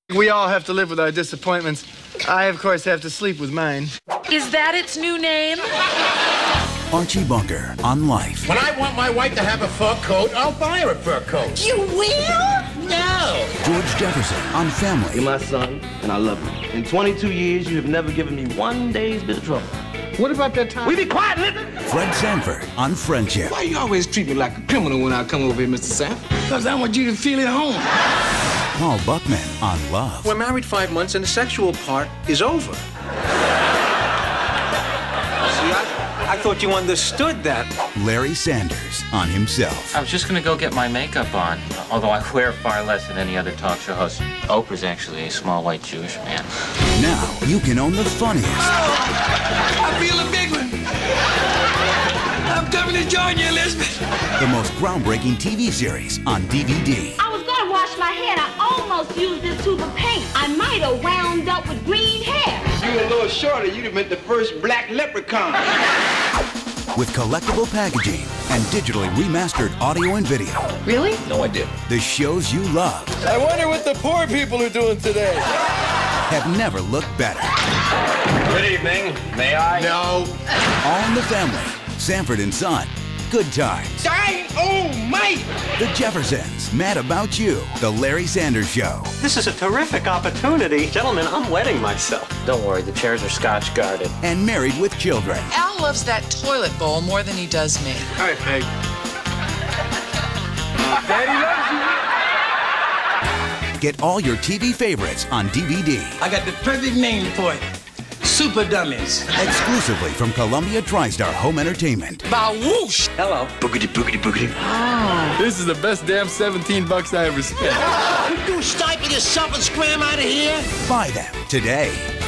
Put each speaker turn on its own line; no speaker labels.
We all have to live with our disappointments. I, of course, have to sleep with mine.
Is that its new name?
Archie Bunker on Life.
When I want my wife to have a fur coat, I'll buy her a fur coat.
You will?
No.
George Jefferson on Family.
You're my son, and I love you. In 22 years, you have never given me one day's bit of trouble.
What about that time?
We be quiet, listen.
Fred Sanford on Friendship.
Why you always treat me like a criminal when I come over here, Mr. Sanford? Because I want you to feel at home.
Paul Buckman on Love.
We're married 5 months and the sexual part is over. See, I thought you understood that.
Larry Sanders on Himself.
I was just gonna go get my makeup on, although I wear far less than any other talk show host. Oprah's actually a small white Jewish man.
Now you can own the funniest.
Oh, I feel a big one. I'm coming to join you, Elizabeth.
The most groundbreaking TV series on DVD.
I was gonna wash my hair and I almost used this tube of paint. I might have wound up with green hair.
You were a little shorter, you'd have been the first black leprechaun.
With collectible packaging and digitally remastered audio and video.
Really?
No idea.
The shows you love
I wonder what the poor people are doing today.
have never looked better.
Good evening. May I?
No.
All in the Family. Sanford and Son. Good Times.
Oh, mate!
The Jeffersons. Mad About You. The Larry Sanders Show.
This is a terrific opportunity. Gentlemen, I'm wetting myself.
Don't worry, the chairs are Scotch guarded.
And Married with Children.
Al loves that toilet bowl more than he does me.
All right, Peg.
Get all your TV favorites on DVD.
I got the perfect name for it. Super Dummies.
Exclusively from Columbia Tristar Home Entertainment.
Ba-whoosh!
Hello.
Boogity, boogity, boogity.
This is the best damn 17 bucks I ever spent.
You stipend yourself and scram out of here?
Buy them today.